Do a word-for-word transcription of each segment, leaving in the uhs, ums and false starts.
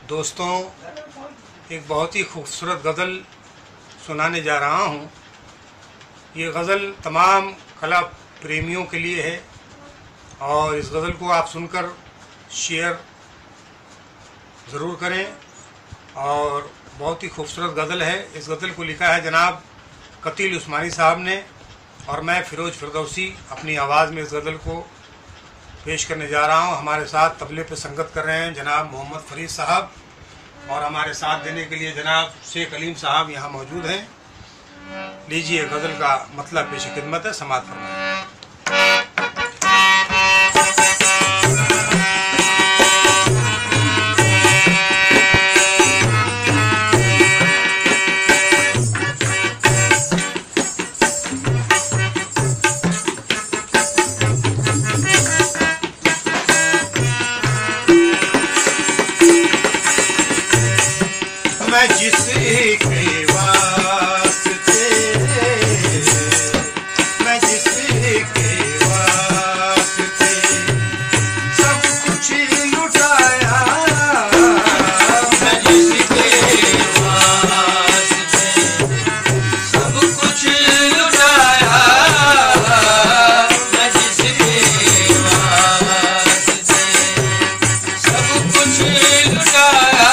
दोस्तों, एक बहुत ही खूबसूरत गज़ल सुनाने जा रहा हूँ। ये गज़ल तमाम कला प्रेमियों के लिए है और इस गज़ल को आप सुनकर शेयर ज़रूर करें। और बहुत ही खूबसूरत गज़ल है। इस गज़ल को लिखा है जनाब कतील उस्मानी साहब ने और मैं फ़िरोज़ फ़िरदौसी अपनी आवाज़ में इस गज़ल को पेश करने जा रहा हूँ। हमारे साथ तबले पे संगत कर रहे हैं जनाब मोहम्मद फरीद साहब और हमारे साथ देने के लिए जनाब शेख अलीम साहब यहाँ मौजूद हैं। लीजिए, गज़ल का मतलब पेश खिदमत है, समाअत फरमाइए। मैं जिसके वास्ते मैं जिसके वास्ते सब कुछ लुटाया, मैं जिसके वास्ते सब कुछ लुटाया, मैं जिसके वास्ते सब कुछ लुटाया,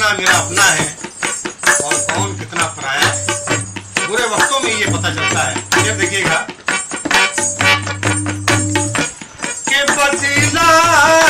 कितना मेरा अपना है और कौन कितना पराया है। बुरे वक्तों में ये पता चलता है। ये देखिएगा कि बदला